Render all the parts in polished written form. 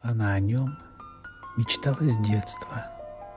Она о нем мечтала с детства.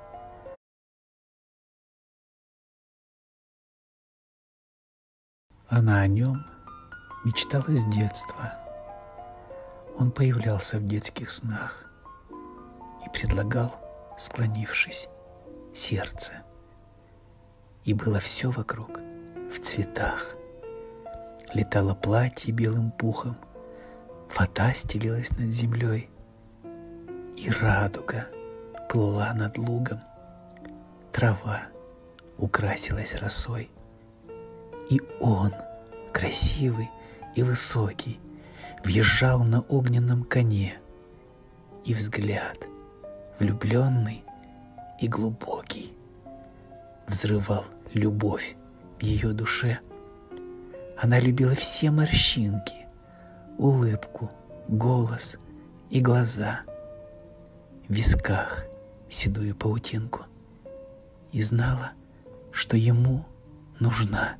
Она о нем мечтала с детства. Он появлялся в детских снах и предлагал, склонившись, сердце. И было все вокруг в цветах. Летало платье белым пухом, фата стелилась над землей, и радуга плыла над лугом, трава украсилась росой. И он, красивый и высокий, въезжал на огненном коне, и взгляд, влюбленный и глубокий, взрывал любовь в ее душе. Она любила все морщинки, улыбку, голос и глаза, в висках седую паутинку, и знала, что ему нужна.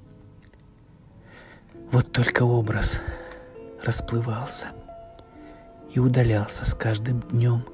Вот только образ расплывался и удалялся с каждым днем,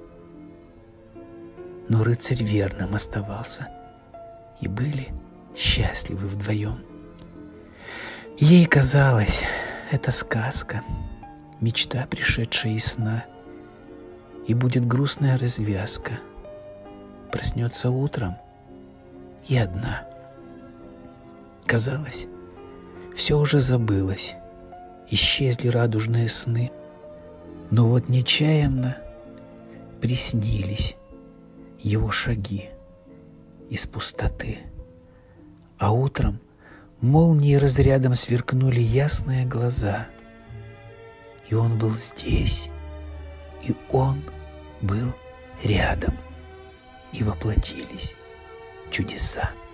но рыцарь верным оставался, и были счастливы вдвоем. Ей казалось, это сказка, мечта, пришедшая из сна, и будет грустная развязка. Проснется утром и одна. Казалось, все уже забылось, исчезли радужные сны, но вот нечаянно приснились его шаги из пустоты. А утром молнией разрядом сверкнули ясные глаза, и он был здесь, и он был рядом, и воплотились чудеса.